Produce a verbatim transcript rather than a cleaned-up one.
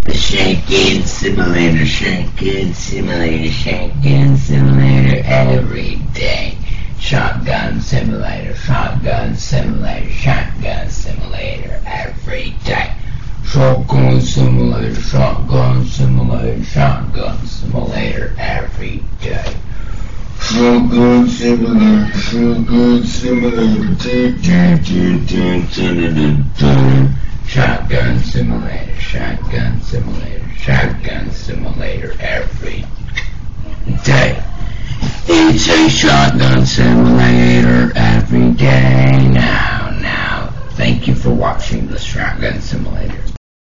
The Shankin Simulator, Shankin Simulator, Shankin Simulator every day. Shotgun Simulator, Shotgun Simulator, Shotgun Simulator every day. Shotgun Simulator, Shotgun Simulator, Shotgun Simulator every day. Shotgun Simulator, Shotgun Simulator, do, do, do, do, do, do, do. Shotgun Simulator, Shotgun Simulator, Shotgun Simulator every day. It's a Shotgun Simulator every day. Now, now, thank you for watching the Shotgun Simulator.